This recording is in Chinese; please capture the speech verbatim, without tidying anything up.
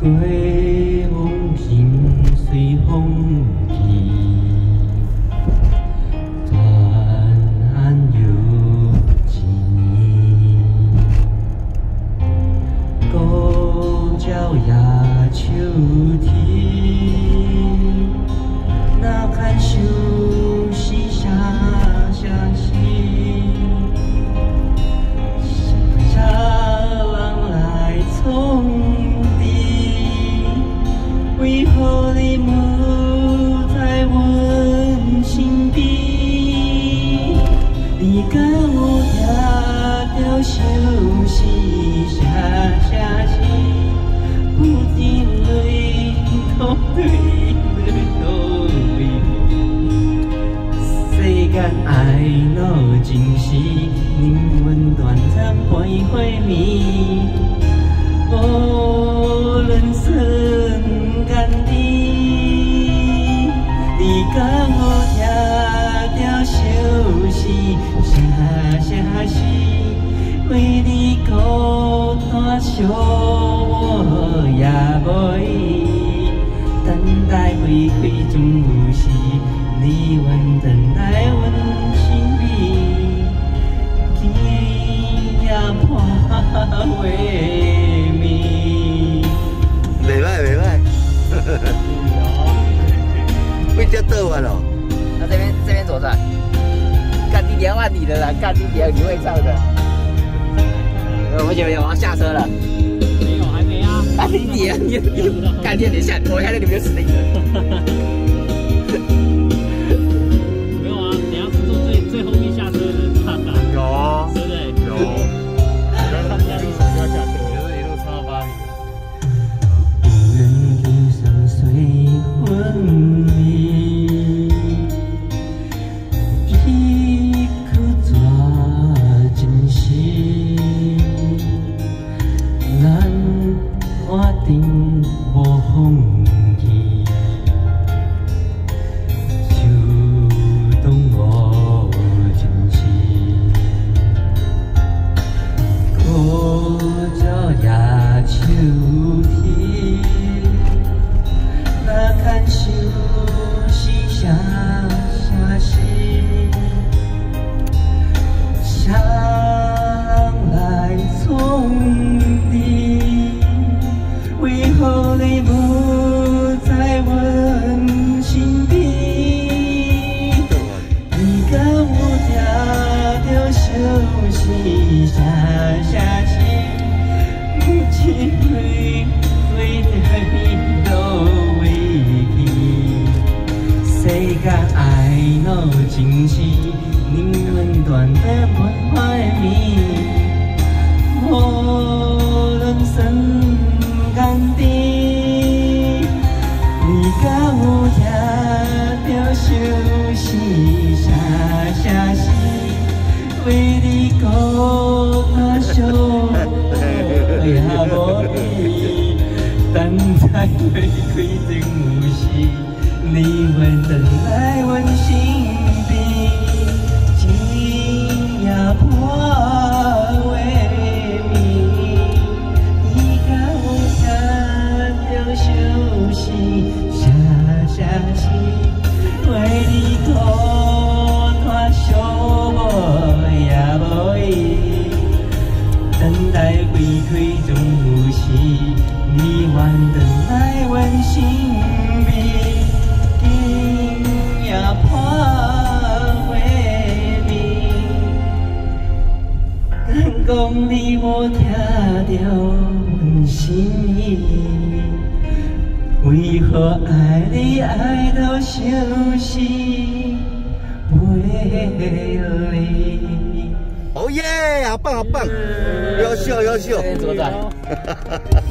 过往情随风去，转眼又一年。孤鸟野秋天，那看相思写写诗。 从地，为何你不在阮身边？你敢有听到相思声声声？不知泪落泪落泪，世间爱闹真是宁愿短暂徘徊眠。 无论瞬间里，你敢有听到相思声声诗？为你孤单寂寞也无依，等待回归总有时，你愿等来阮身边，天涯破话。 袂歹袂歹，会掉倒完了。 那这边这边左转，干你两万里的啦，干你两你会唱的。我觉得我要下车了。 没有，还没啊。 干你娘！你干你你下，我看到你们死定了。 没有啊，等下是坐最最后面下车的，哈哈。 有啊， 对不对？ 有。 不要上下一手就要下车， 就是一路唱到巴黎。 随魂离，一颗抓真实，咱约定无放弃，就当无真实，苦照夜秋天。 那看相思声声诗，谁人来从你？为何你不在阮身边？你敢有听到相思声声诗？一回回来落。 世间爱闹真是宁愿短暂徘徊眠，无论瞬间里，你敢有听到相思声声诗？为你孤单寂寞也无依，等待回归总有时。 你愿等来阮身边，天涯破话绵。你敢有听到相思声声诗？为你孤单寂寞也无依，等待回归总有时。你愿等来阮身边。 破话绵，敢讲你无听到阮心意？为何爱你爱到相思背离？ 哦耶，好棒好棒，优秀优秀。 左转。